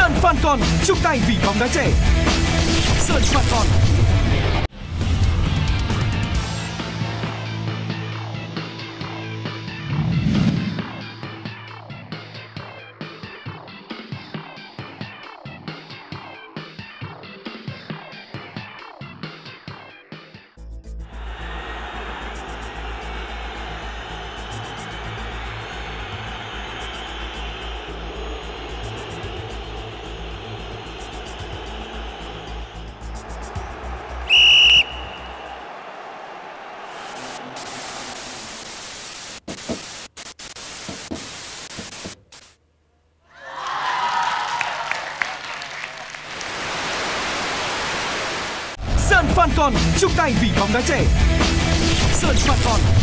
Sơn Falcon chung tay vì bóng đá trẻ. Sơn Falcon. Sơn Falcon chung tay vì bóng đá trẻ. Sơn Falcon.